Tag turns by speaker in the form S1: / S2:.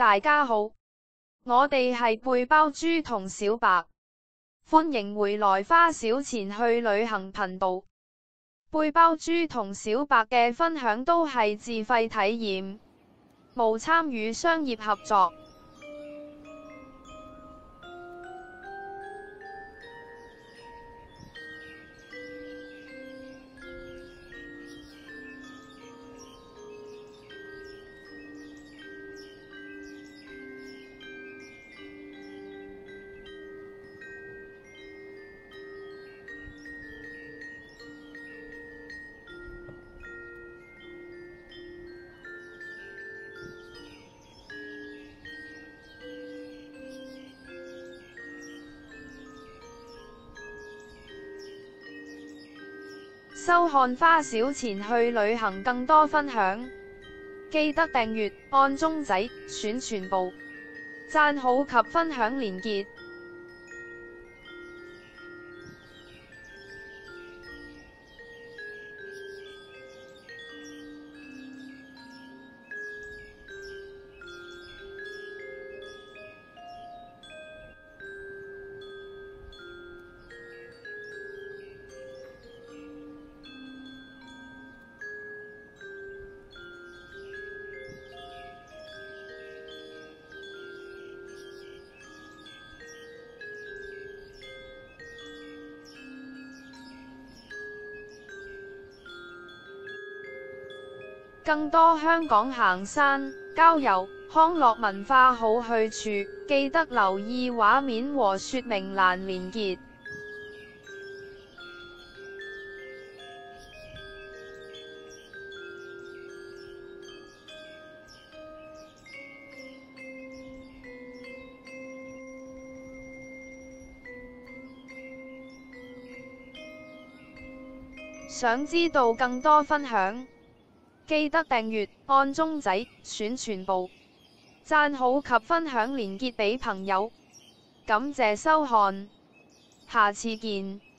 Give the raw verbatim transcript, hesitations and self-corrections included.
S1: 大家好，我哋係背包豬同小白，歡迎回來花小錢去旅行頻道。背包豬同小白嘅分享都係自費體驗，無參與商業合作。收看花小錢去旅行更多分享，記得訂閱，按鐘仔，選全部，讚好及分享連結。更多香港行山、郊遊、康樂文化好去處，記得留意畫面和說明欄連結。想知道更多分享，記得訂閱，按鐘仔，選全部，讚好及分享連結俾朋友。感謝收看，下次見。